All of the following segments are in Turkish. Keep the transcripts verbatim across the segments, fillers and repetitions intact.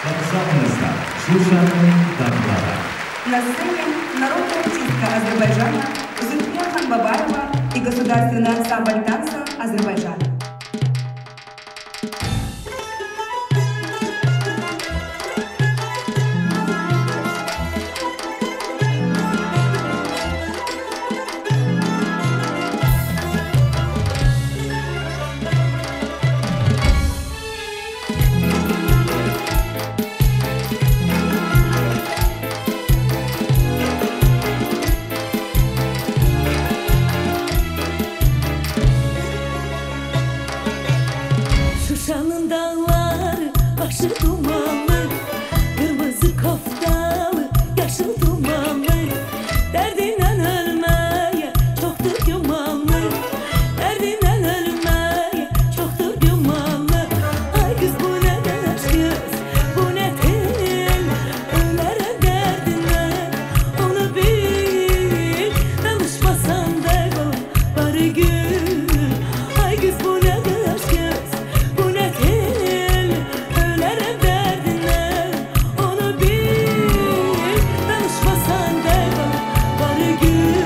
Ансамбль «Шушаның дағдылары». На сцене народная артистка Азербайджана Зульфия Ханбабаева и государственный ансамбль танца Азербайджана. Şuşanın dağları başı dumanlı, kırmızı koftalı, yaşıl dumanlı. Derdinden ölmeye çoktur yumanlı, derdinden ölmeye çoktur yumanlı. Ay kız bu ne aşkız, bu ne tel, ölere derdinden onu bil. Danışmasan da bari gül. Ay kız bu ne aşkız, bu ne tel, ölere derdinden onu bil. Danışmasan da bari gül.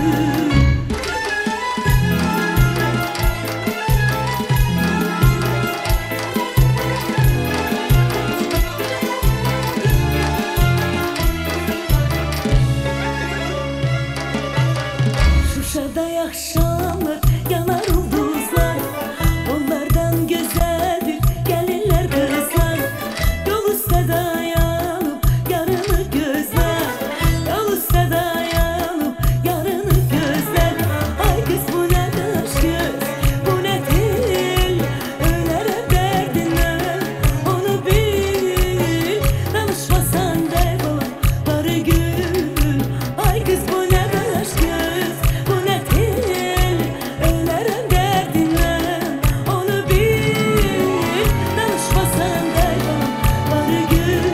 Şuşada akşamlar yanar ulduzlar, onlardan güzeldir gelinler kızlar. Yol üstte dayanıp yarını gözler, yol üstte dayanıp yarını gözler. Ay kız bu ne aşkız, bu ne tel, ölere derdinden onu bil. Danışmasan da bari gül. Ay kız bu ne aşkız, bu ne tel, ölere derdinden onu bil. Danışmasan da bari gül.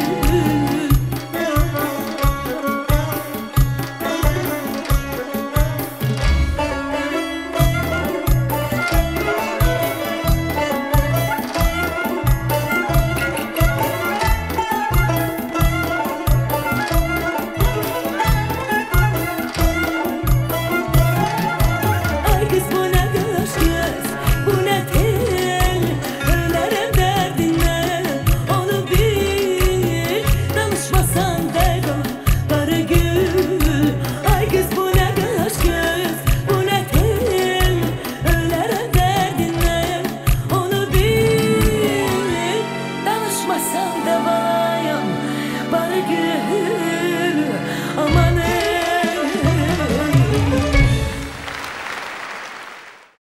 Ay kız bu ne aşkız, bu ne tel, ölere derdinden onu bil. Danışmasan da bari gül. Ay kız bu ne aşkız, bu ne tel, ölere derdinden onu bil. Danışmasan da bari gül.